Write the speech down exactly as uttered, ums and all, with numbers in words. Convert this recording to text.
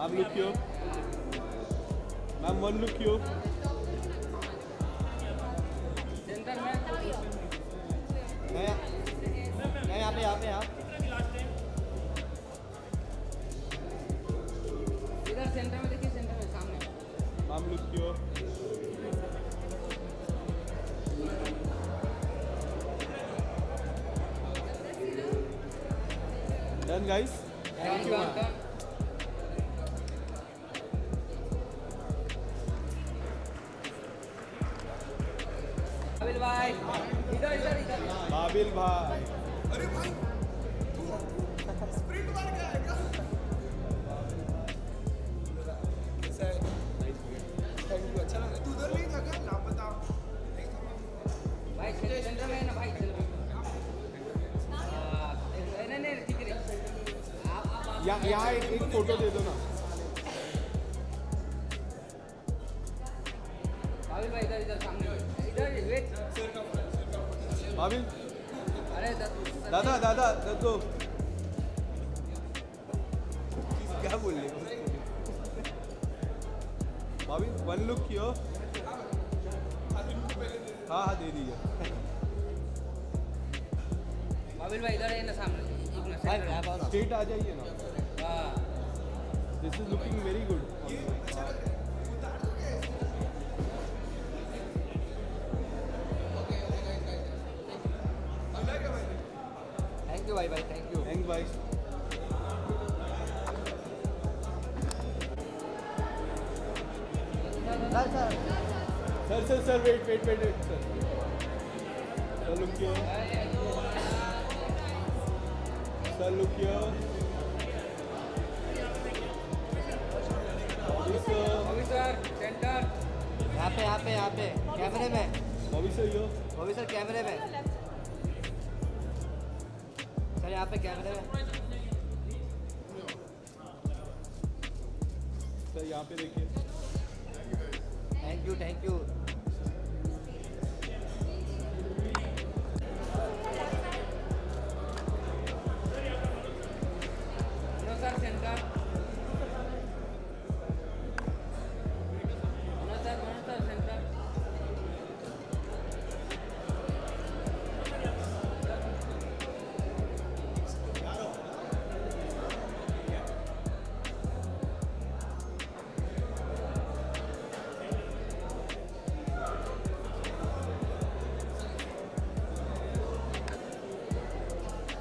Ma'am look here, ma'am one look here. Centre में मैं मैं यहाँ पे यहाँ पे यहाँ इधर सेंटर में देखिए, सेंटर में सामने। Ma'am look here. Done guys, thank you ma'am. Babil भाई इधर इधर इधर। बाबिल भाई, अरे भाई तू स्प्रिंट मार के आएगा। कैसा है? थैंक यू, अच्छा लगा। तू उधर नहीं था क्या? लापता नहीं था भाई, सेंटर में है ना भाई, सेंटर में। नहीं नहीं ठीक है, आप आप यहाँ यहाँ एक, एक फोटो दे दो ना। बाबिल भाई इधर इधर सामने, इधर वेट। बाबिल, अरे दादा दादा दो, क्या बोल रहे हो? Babil one look here. हाँ हाँ दे दीजिए। बाबिल भाई इधर है ना सामने, एक मिनट सेंटर में। स्ट्रेट आ जाइए ना। हाँ this is looking very good. Thank you भाई भाई थैंक यू। थैंक भाई। Sir sir sir sir sir wait wait wait wait sir sir look here, sir look here. अभी सर सेंटर। यहाँ पे यहाँ पे यहाँ पे कैमरे में। Bobby sir here, Bobby sir कैमरे में। सर यहाँ पे कैमरे में। सर यहाँ पे देखिए। Thank you thank you.